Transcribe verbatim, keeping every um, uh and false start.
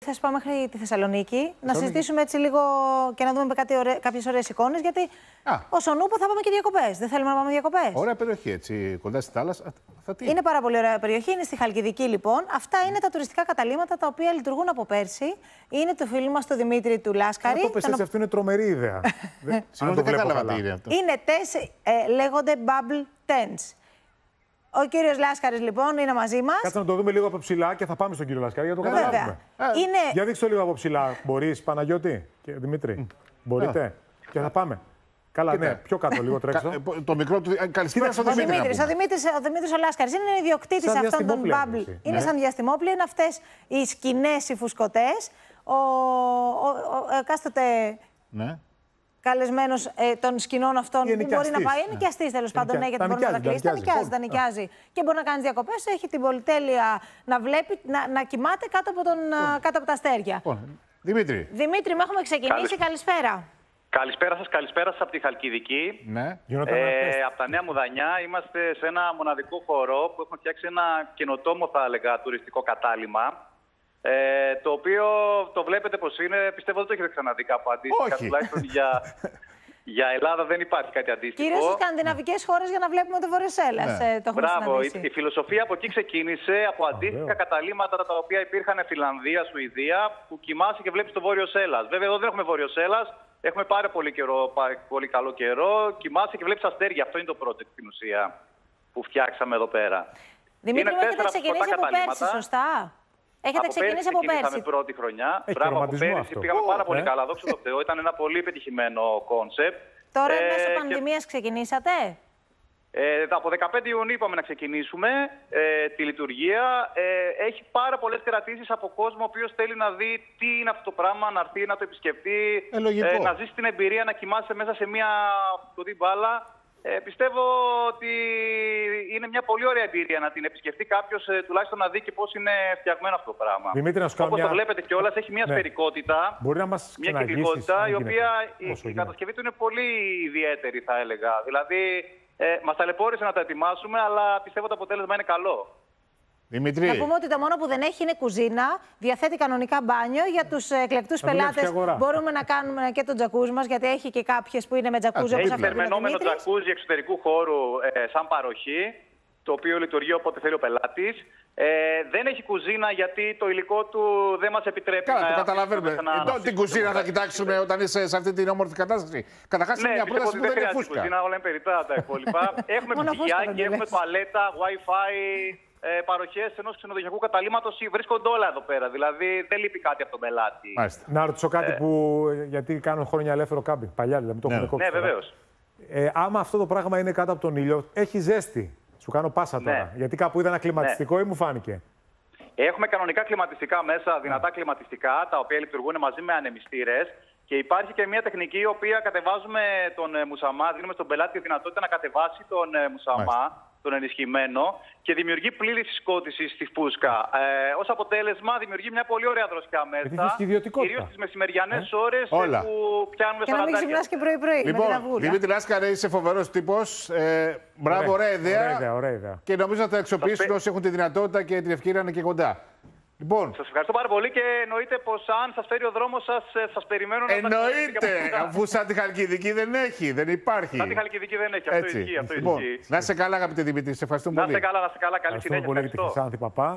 θες πάμε μέχρι τη Θεσσαλονίκη, να συζητήσουμε έτσι λίγο και να δούμε κάποιες ωραίες εικόνες. Γιατί Α. ως Ονούπο θα πάμε και διακοπές. Δεν θέλουμε να πάμε διακοπές. Ωραία περιοχή, έτσι, κοντά στη θάλασσα. Θα τι? Είναι πάρα πολύ ωραία περιοχή. Είναι στη Χαλκιδική, λοιπόν. Αυτά είναι τα τουριστικά καταλύματα τα οποία λειτουργούν από πέρσι. Είναι το φίλο μας του Δημήτρη του Λάσκαρη. Αν το πες έτσι, αυτό είναι τρομερή ιδέα. Συγγνώμη, δεν κατάλαβα τι είναι αυτό. Είναι τέσσερι, ε, λέγονται bubble tents. Ο κύριος Λάσκαρης, λοιπόν, είναι μαζί μας. Κάτσε να το δούμε λίγο από ψηλά και θα πάμε στον κύριο Λάσκαρη για να το καταλάβουμε. Είναι... Για δείξτε το λίγο από ψηλά. Μπορείς, Παναγιώτη και Δημήτρη. Μπορείτε. Και θα πάμε. Καλά, Κοίτα. ναι, πιο κάτω λίγο τρέξω. Το μικρό του. Καλησπέρα στον Δημήτρη. Δημήτρης, ο Δημήτρης, ο Δημήτρης ο Λάσκαρης είναι ο ιδιοκτήτης αυτών των bubble. Ναι. Είναι σαν διαστημόπλαιο, είναι αυτές οι σκηνές, οι φουσκωτές. Ο, ο, ο, εκάστοτε ναι. καλεσμένος ε, των σκηνών αυτών που μπορεί να πάει. Είναι ναι. νοικιαστής, τέλος πάντων, ναι, γιατί μπορεί να τα κλείσει. Τα νοικιάζει, τα νοικιάζει. Και μπορεί να κάνει διακοπές. Έχει την πολυτέλεια να βλέπει, να, να κοιμάται κάτω από, τον, κάτω από τα αστέρια. Δημήτρη. Δημήτρη, με έχουμε ξεκινήσει. Καλησπέρα. Καλησπέρα σας, καλησπέρα σας από τη Χαλκιδική. Ναι. Ε, από τα Νέα Μουδανιά είμαστε σε ένα μοναδικό χώρο που έχουμε φτιάξει ένα καινοτόμο, θα έλεγα, τουριστικό κατάλημα. Ε, το οποίο το βλέπετε πως είναι, πιστεύω δεν το έχετε ξαναδεί κάπου αντίστοιχα. Τουλάχιστον για, για Ελλάδα δεν υπάρχει κάτι αντίστοιχο. Κυρίως στις σκανδιναβικές χώρες για να βλέπουμε το Βόρειος Έλλας. Ναι. Ε, το Μπράβο, η, η φιλοσοφία από εκεί ξεκίνησε, από Α, αντίστοιχα βέβαια. καταλύματα τα οποία υπήρχαν Φιλανδία, Σουηδία, που κοιμάσαι και βλέπεις το Βόρειος Έλλας. Βέβαια εδώ δεν έχουμε Βόρειος Έλλας. Έχουμε πάρα πολύ, καιρό, πάρα πολύ καλό καιρό. Κοιμάσαι και βλέπεις αστέρια. Αυτό είναι το project στην ουσία που φτιάξαμε εδώ πέρα. Δημήτρη, μου έχετε ξεκινήσει από πέρσι, σωστά? Έχετε από ξεκινήσει από πέρσι. Ξεκινήσαμε πρώτη χρονιά. Έχει Μπράβο, από πέρσι αυτό. πήγαμε πάρα πολύ ε. καλά. Δόξα τω Θεώ, ήταν ένα πολύ πετυχημένο κόνσεπτ. Τώρα, ε, μέσω και... πανδημίας ξεκινήσατε. Ε, από δεκαπέντε Ιουνίου είπαμε να ξεκινήσουμε ε, τη λειτουργία. Ε, έχει πάρα πολλές κρατήσεις από κόσμο ο οποίος θέλει να δει τι είναι αυτό το πράγμα, να έρθει να το επισκεφτεί, ε, ε, να ζήσει την εμπειρία, να κοιμάσαι μέσα σε μια φωτεινή μπάλα. Ε, πιστεύω ότι είναι μια πολύ ωραία εμπειρία να την επισκεφτεί κάποιος, ε, τουλάχιστον να δει και πώς είναι φτιαγμένο αυτό το πράγμα. Δημήτρη, να σου κάνω Όπως μια... το βλέπετε κιόλας, έχει μια ναι. σφαιρικότητα, Μπορεί να μας μια κυκλικότητα, η οποία η, η κατασκευή του είναι πολύ ιδιαίτερη, θα έλεγα. Δηλαδή, ε, μας ταλαιπώρησε να τα ετοιμάσουμε, αλλά πιστεύω το αποτέλεσμα είναι καλό. Δημήτρη. Να πούμε ότι το μόνο που δεν έχει είναι κουζίνα. Διαθέτει κανονικά μπάνιο. Για τους εκλεκτούς πελάτες μπορούμε να κάνουμε και τον τζακούζι μας, γιατί έχει και κάποιες που είναι με τζακούζι όπως αυτό. Έχει θερμαινόμενο τζακούζι εξωτερικού χώρου ε, σαν παροχή, το οποίο λειτουργεί όποτε θέλει ο πελάτης. Ε, δεν έχει κουζίνα γιατί το υλικό του δεν μας επιτρέπει. Καλά, να το καταλαβαίνουμε. Εδώ την κουζίνα θα κοιτάξουμε όταν είσαι σε αυτή την όμορφη κατάσταση. Καταρχάς είναι ναι, μια πρόταση που δεν είναι φούσκα. Κουζίνα, όλα είναι περιττά τα υπόλοιπα. Έχουμε ψυγιάκι, έχουμε τουαλέτα, Wi-Fi. Ε, παροχές ενός ξενοδοχειακού καταλύματος βρίσκονται όλα εδώ πέρα. Δηλαδή δεν λείπει κάτι από τον πελάτη. Μάλιστα. Να ρωτήσω κάτι ε... που. Γιατί κάνω χρόνια ελεύθερο κάμπινγκ. Παλιά δηλαδή. Το ναι, έχουμε κόψει. Ναι, βεβαίως. Ε, άμα αυτό το πράγμα είναι κάτω από τον ήλιο, έχει ζέστη. Σου κάνω πάσα τώρα. Ναι. Γιατί κάπου είδα ένα κλιματιστικό ναι. ή μου φάνηκε. Έχουμε κανονικά κλιματιστικά μέσα, δυνατά κλιματιστικά, τα οποία λειτουργούν μαζί με ανεμιστήρες. Και υπάρχει και μια τεχνική, η οποία κατεβάζουμε τον μουσαμά, δίνουμε στον πελάτη τη δυνατότητα να κατεβάσει τον μουσαμά. Μάλιστα. Τον ενισχυμένο, και δημιουργεί πλήρη συσκότηση στη φούσκα. Ε, ως αποτέλεσμα, δημιουργεί μια πολύ ωραία δροσιά μέσα. Κυρίως στις μεσημεριανές ε? ώρες Όλα. που πιάνουμε και να μην ξυπνάς και πρωί-πρωί. Λοιπόν, Δημήτρη Λάσκαρη, είσαι φοβερός τύπος. Ε, μπράβο, ωραία ιδέα. Ωραία ιδέα, ωραία ιδέα. Και νομίζω θα τα αξιοποιήσουν όσοι έχουν τη δυνατότητα και την ευκαιρία να είναι και κοντά. Λοιπόν. Σας ευχαριστώ πάρα πολύ και εννοείται πως αν σας φέρει ο δρόμος σας, σας περιμένω να εννοείται, αφού σαν τη Χαλκιδική δεν έχει, δεν υπάρχει. Σαν τη Χαλκιδική δεν έχει, αυτό ισχύει. Αυτό λοιπόν, να είσαι καλά, αγαπητέ Δημήτρη, σε ευχαριστούμε πολύ. Να είστε καλά, να είστε καλά, καλή συνέχεια. Ευχαριστούμε πολύ για τη Χρυσάνθη Παπά.